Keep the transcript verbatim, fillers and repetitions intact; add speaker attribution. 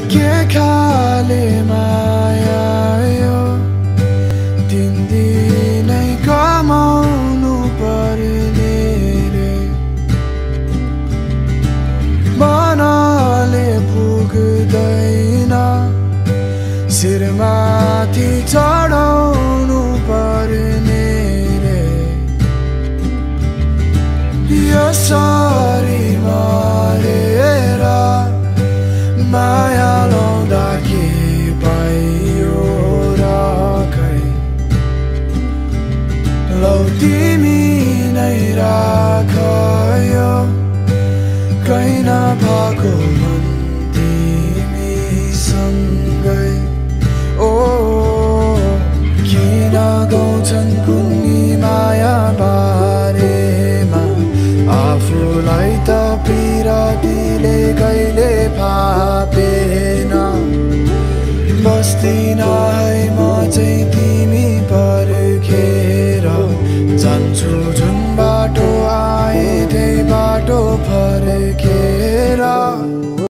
Speaker 1: के खाले माया यो दिनदिनै कमाउनु पर्ने रे मनले पुग्दैन शिरमाथि चढाउनु पर्ने रे यसरी मरेर माया लाउँदा के पाइयो र खै लौ तिमी नै राख यो कहीँ नभएको मन तिमीसँगै ओ किन गाउँछन् कुन्नी माया बारेमा आफूलाई त पिरातीले कहिले फापेन बस्दिन है म चाहिँ